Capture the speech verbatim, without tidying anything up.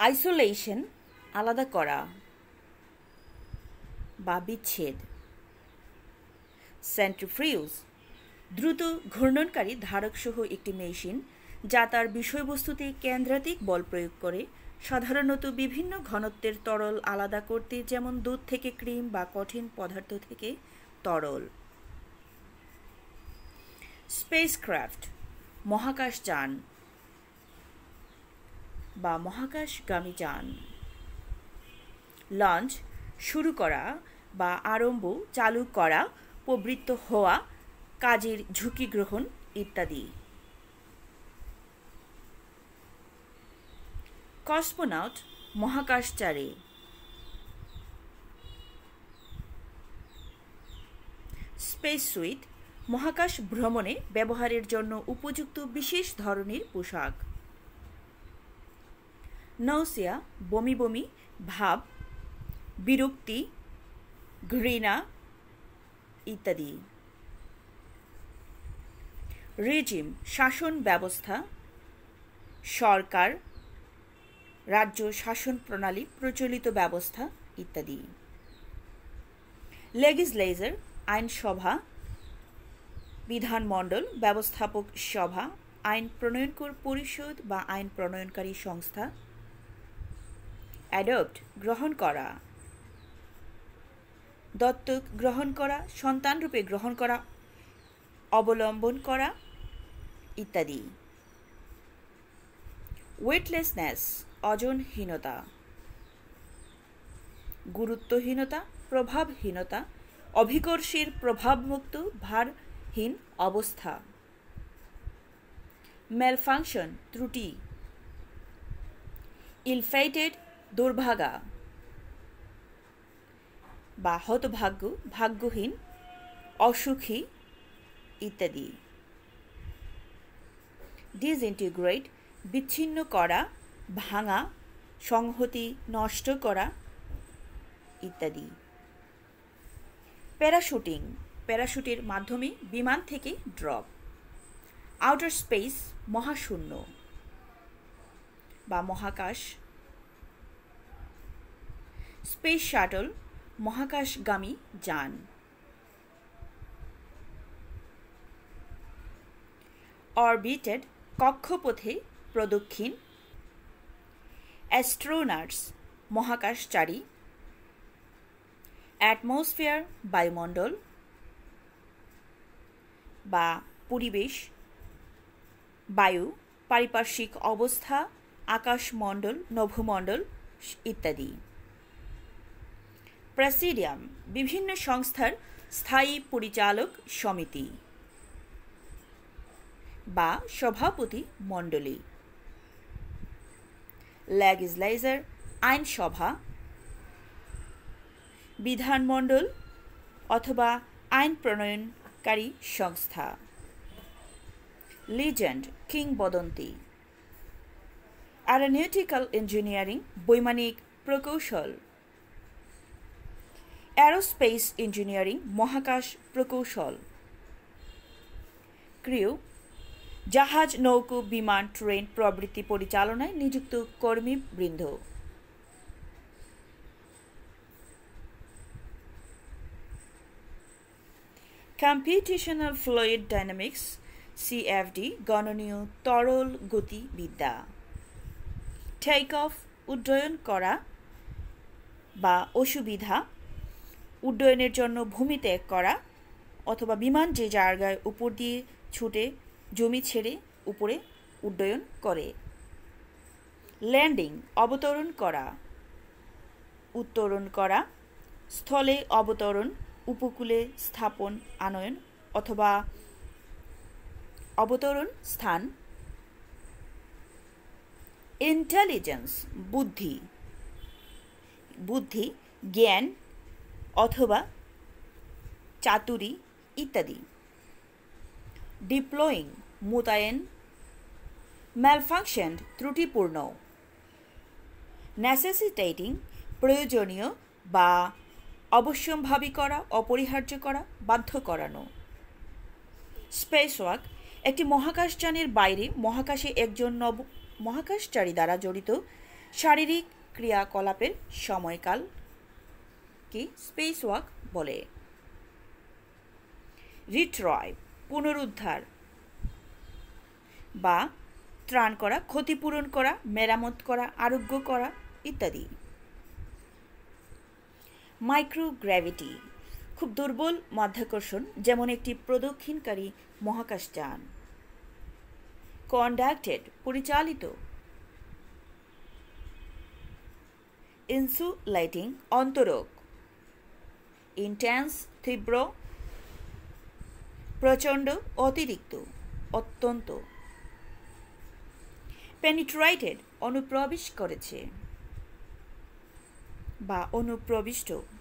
Isolation আলাদা করা বা বিচ্ছেদ। সেন্ট্রিফিউজ দ্রুত ঘূর্ণনকারী ধারকসহ একটি মেশিন যা তার বিষয়বস্তুতে কেন্দ্রাতিক বল প্রয়োগ করে, সাধারণত বিভিন্ন ঘনত্বের তরল আলাদা করতে, যেমন দুধ থেকে ক্রিম বা কঠিন পদার্থ থেকে তরল। স্পেসক্রাফট মহাকাশযান বা মহাকাশগামী যান। লঞ্চ শুরু করা বা আরম্ভ, চালু করা, প্রবৃত্ত হওয়া, কাজের ঝুঁকি গ্রহণ ইত্যাদি। কসমোনাট মহাকাশচারী। স্পেস সুইট মহাকাশ ভ্রমণে ব্যবহারের জন্য উপযুক্ত বিশেষ ধরনের পোশাক। নৌসিয়া বমি বমি ভাব, বিরক্তি, ঘৃণা ইত্যাদি। রেজিম শাসন ব্যবস্থা, সরকার, রাজ্য শাসন প্রণালী, প্রচলিত ব্যবস্থা ইত্যাদি। লেজিসলেচার আইনসভা, বিধানমণ্ডল, ব্যবস্থাপক সভা, আইন প্রণয়নকারী পরিষদ বা আইন প্রণয়নকারী সংস্থা। অ্যাডপ্ট গ্রহণ করা, দত্তক গ্রহণ করা, সন্তানরূপে গ্রহণ করা, অবলম্বন করা ইত্যাদি। ওয়েটলেসনেস ওজনহীনতা, গুরুত্বহীনতা, প্রভাবহীনতা, অভিকর্ষের প্রভাবমুক্ত ভারহীন অবস্থা। ম্যালফাংশন ত্রুটি। ইলফেটেড দুর্ভাগা বা হতভাগ্য, ভাগ্যহীন, অসুখী ইত্যাদি। ডিসইন্টিগ্রেট বিচ্ছিন্ন করা, ভাঙা, সংহতি নষ্ট করা ইত্যাদি। প্যারাশুটিং প্যারাশুটের মাধ্যমে বিমান থেকে ড্রপ। আউটার স্পেস মহাশূন্য বা মহাকাশ। স্পেস শাটল মহাকাশগামী যান। অরবিটেড কক্ষপথে প্রদক্ষিণ। অ্যাস্ট্রোনটস মহাকাশচারী। অ্যাটমসফিয়ার বায়ুমণ্ডল বা পরিবেশ, বায়ু, পারিপার্শ্বিক অবস্থা, আকাশমণ্ডল, নভোমণ্ডল ইত্যাদি। প্রেসিডিয়াম বিভিন্ন সংস্থার স্থায়ী পরিচালক সমিতি বা সভাপতি মণ্ডলী। লেজিসলেচার আইনসভা, বিধানমণ্ডল অথবা আইন প্রণয়নকারী সংস্থা। লিজেন্ড কিংবদন্তি। অ্যারোনটিক্যাল ইঞ্জিনিয়ারিং বৈমানিক প্রকৌশল। অ্যারোস্পেস ইঞ্জিনিয়ারিং মহাকাশ প্রকৌশল। ক্রিউ জাহাজ, নৌকো, বিমান, ট্রেন প্রভৃতি পরিচালনায় নিযুক্ত কর্মীবৃন্দ। কম্পিউটেশনাল ফ্লুইড ডাইনামিক্স সিএফডি গণনীয় তরল গতিবিদ্যা। টেক অফ উড্ডয়ন করা বা অসুবিধা, উড্ডয়নের জন্য ভূমি ত্যাগ করা অথবা বিমান যে জায়গায় উপর দিয়ে ছুটে জমি ছেড়ে উপরে উড্ডয়ন করে। ল্যান্ডিং অবতরণ করা, উত্তরণ করা, স্থলে অবতরণ, উপকূলে স্থাপন, আনয়ন অথবা অবতরণ স্থান। ইন্টেলিজেন্স বুদ্ধি, বুদ্ধি, জ্ঞান অথবা চাতুরী ইত্যাদি। ডিপ্লয়িং মোতায়েন। ম্যালফাংশন ত্রুটিপূর্ণ। নেসেসিটেটিং প্রয়োজনীয় বা অবশ্যম্ভাবী করা, অপরিহার্য করা, বাধ্য করানো। স্পেসওয়াক একটি মহাকাশযানের বাইরে মহাকাশে একজন নব মহাকাশচারী দ্বারা জড়িত শারীরিক ক্রিয়াকলাপের সময়কাল কি স্পেস ওয়াক বলে। রিট্রাইভ পুনরুদ্ধার বা ত্রাণ করা, ক্ষতিপূরণ করা, মেরামত করা, আরোগ্য করা ইত্যাদি। মাইক্রোগ্র্যাভিটি খুব দুর্বল মাধ্যাকর্ষণ, যেমন একটি প্রদক্ষিণকারী মহাকাশযান। কন্ডাক্টেড পরিচালিত। ইনসুলেটিং অন্তরক। ইন্টেন্স তীব্র। প্রচণ্ড অতিরিক্ত অত্যন্ত। পেনিট্রেটেড অনুপ্রবেশ করেছে বা অনুপ্রবিষ্ট